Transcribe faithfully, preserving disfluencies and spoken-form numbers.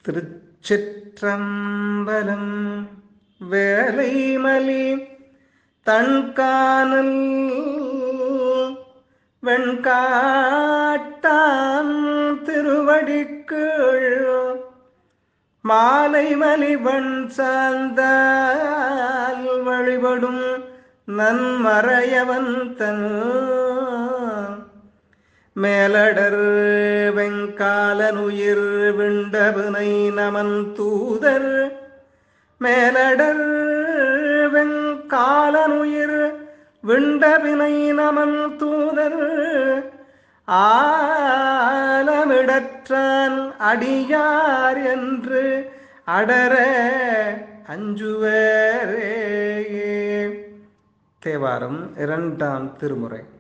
திருச்சிற்றம்பலம். வேலைமலி தன்கானல் வெண்காட்டான் திருவடிக்கீழ் மாலை மலிவன் சார்ந்தால் வழிபடும் நன்மறையவன் தன் மேலடர் வெங்காலனுயிர் விண்டபினை நமன் தூதர் மேலடர் வெங்காலனுயிர் விண்டபினை நமன் தூதர் ஆலமிடற்றான் அடியார் என்று அடர அஞ்சுவரே. தேவாரம் இரண்டாம் திருமுறை.